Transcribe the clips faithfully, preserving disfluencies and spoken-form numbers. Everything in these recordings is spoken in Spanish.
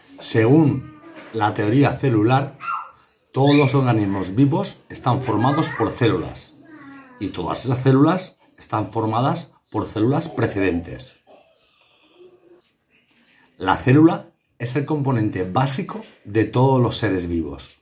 Según la teoría celular, todos los organismos vivos están formados por células y todas esas células están formadas por células precedentes. La célula es el componente básico de todos los seres vivos.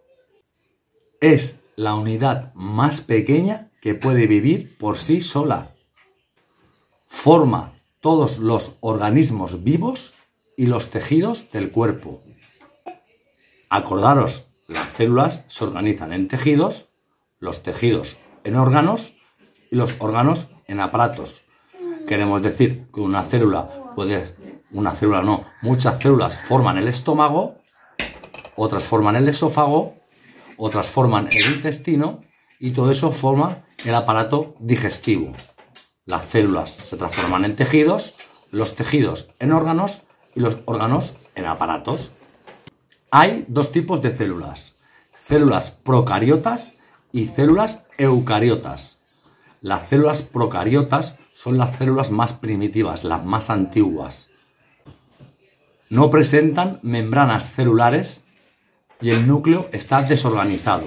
Es la unidad más pequeña que puede vivir por sí sola. Forma todos los organismos vivos y los tejidos del cuerpo. Acordaros, las células se organizan en tejidos, los tejidos en órganos y los órganos en aparatos. Queremos decir que una célula puede, una célula no, muchas células forman el estómago, otras forman el esófago, otras forman el intestino y todo eso forma el aparato digestivo. Las células se transforman en tejidos, los tejidos en órganos y los órganos en aparatos. Hay dos tipos de células, células procariotas y células eucariotas. Las células procariotas son las células más primitivas, las más antiguas. No presentan membranas celulares y el núcleo está desorganizado.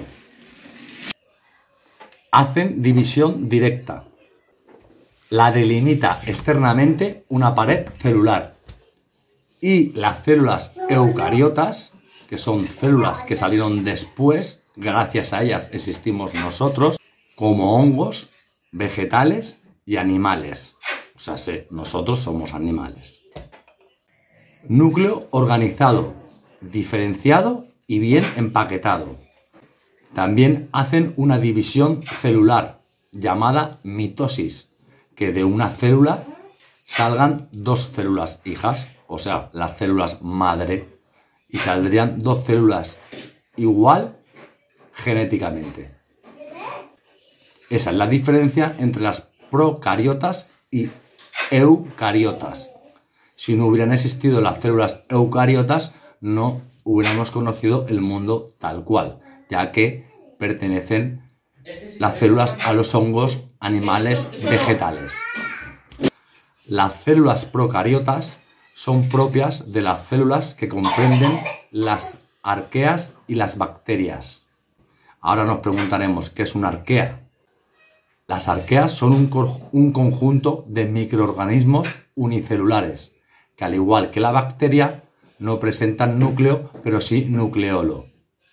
Hacen división directa. La delimita externamente una pared celular. Y las células eucariotas, que son células que salieron después, gracias a ellas existimos nosotros, como hongos, vegetales y animales. O sea, sí, nosotros somos animales. Núcleo organizado, diferenciado y bien empaquetado. También hacen una división celular llamada mitosis, que de una célula salgan dos células hijas, o sea, las células madre, y saldrían dos células igual genéticamente. Esa es la diferencia entre las procariotas y eucariotas. Si no hubieran existido las células eucariotas, no hubiéramos conocido el mundo tal cual, ya que pertenecen las células a los hongos, animales, vegetales. Las células procariotas son propias de las células que comprenden las arqueas y las bacterias. Ahora nos preguntaremos, ¿qué es una arquea? Las arqueas son un, un conjunto de microorganismos unicelulares, que al igual que la bacteria, no presentan núcleo, pero sí nucleolo.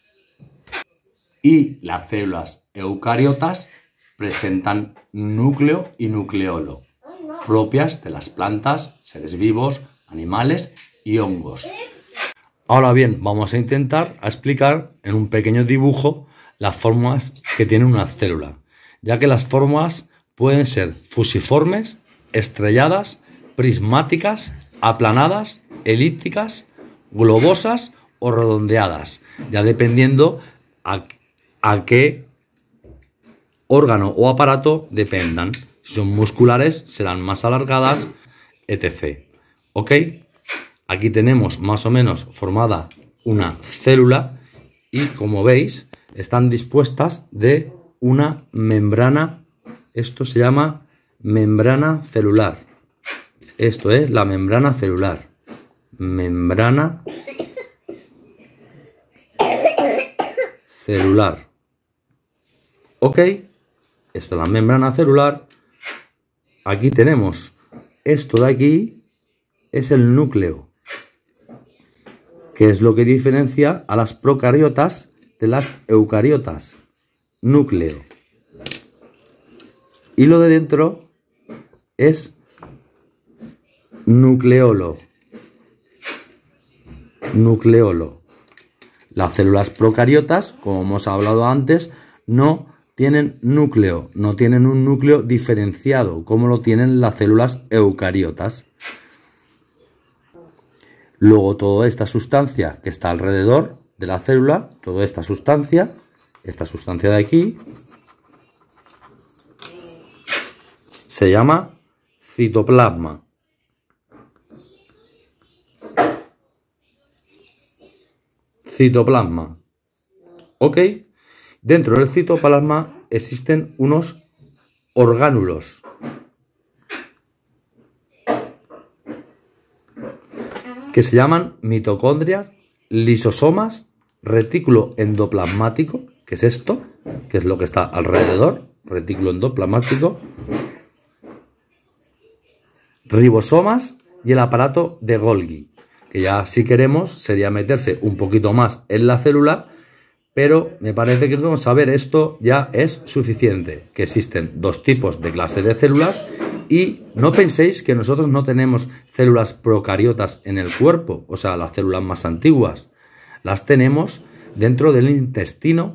Y las células eucariotas presentan núcleo y nucleolo, propias de las plantas, seres vivos, animales y hongos. Ahora bien, vamos a intentar explicar en un pequeño dibujo las formas que tiene una célula, ya que las formas pueden ser fusiformes, estrelladas, prismáticas, aplanadas, elípticas, globosas o redondeadas, ya dependiendo a, a qué órgano o aparato dependan. Si son musculares, serán más alargadas, etcétera. ¿Ok? Aquí tenemos más o menos formada una célula y, como veis, están dispuestas de una membrana. Esto se llama membrana celular. Esto es la membrana celular. Membrana celular. ¿Ok? Esto es la membrana celular. Aquí tenemos esto de aquí. Es el núcleo, que es lo que diferencia a las procariotas de las eucariotas. Núcleo. Y lo de dentro es nucleolo. Nucleolo. Las células procariotas, como hemos hablado antes, no tienen núcleo, no tienen un núcleo diferenciado, como lo tienen las células eucariotas. Luego toda esta sustancia que está alrededor de la célula, toda esta sustancia, esta sustancia de aquí, se llama citoplasma. Citoplasma. ¿Ok? Dentro del citoplasma existen unos orgánulos. que se llaman mitocondrias, lisosomas, retículo endoplasmático, que es esto, que es lo que está alrededor, retículo endoplasmático, ribosomas y el aparato de Golgi, que ya si queremos sería meterse un poquito más en la célula, pero me parece que con saber esto ya es suficiente, que existen dos tipos de clase de células y no penséis que nosotros no tenemos células procariotas en el cuerpo, o sea, las células más antiguas, las tenemos dentro del intestino,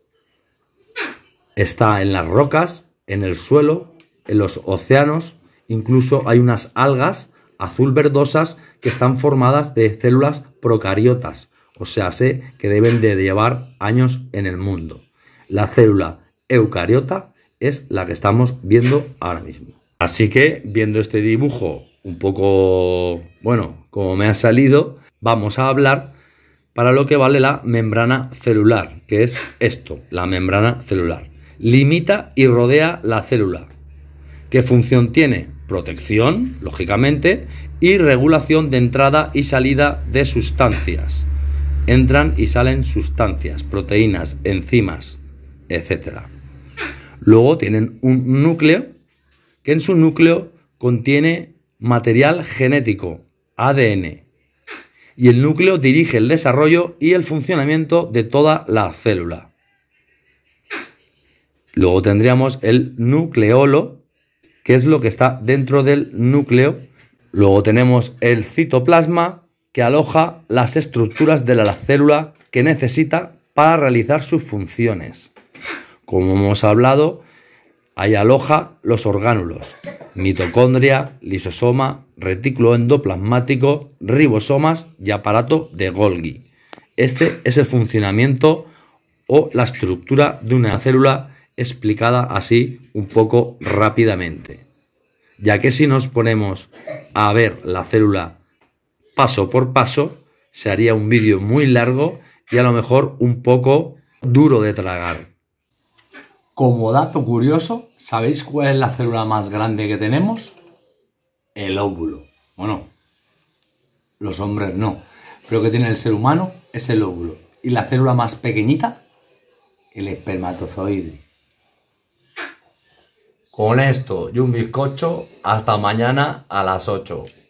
está en las rocas, en el suelo, en los océanos, incluso hay unas algas azul verdosas que están formadas de células procariotas, o sea, sé que deben de llevar años en el mundo. La célula eucariota es la que estamos viendo ahora mismo. Así que, viendo este dibujo un poco, bueno, como me ha salido, vamos a hablar para lo que vale la membrana celular, que es esto, la membrana celular. Limita y rodea la célula. ¿Qué función tiene? Protección, lógicamente, y regulación de entrada y salida de sustancias. Entran y salen sustancias, proteínas, enzimas, etcétera. Luego tienen un núcleo, que en su núcleo contiene material genético, A D N. Y el núcleo dirige el desarrollo y el funcionamiento de toda la célula. Luego tendríamos el nucleolo, que es lo que está dentro del núcleo. Luego tenemos el citoplasma, que aloja las estructuras de la célula que necesita para realizar sus funciones. Como hemos hablado, ahí aloja los orgánulos, mitocondria, lisosoma, retículo endoplasmático, ribosomas y aparato de Golgi. Este es el funcionamiento o la estructura de una célula explicada así un poco rápidamente. Ya que si nos ponemos a ver la célula paso por paso, se haría un vídeo muy largo y a lo mejor un poco duro de tragar. Como dato curioso, ¿sabéis cuál es la célula más grande que tenemos? El óvulo. Bueno, los hombres no, pero que tiene el ser humano es el óvulo. ¿Y la célula más pequeñita? El espermatozoide. Con esto y un bizcocho, hasta mañana a las ocho.